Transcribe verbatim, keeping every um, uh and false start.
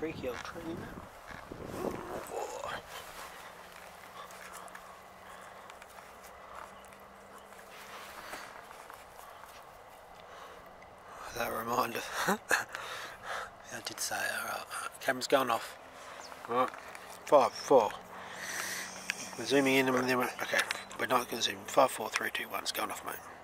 creaky old tree, isn't it? That reminder. I did say, alright, camera's gone off. Alright, five, four. We're zooming in and then we're, okay, we're not going to zoom. Five, four, three, two, one, it's gone off, mate.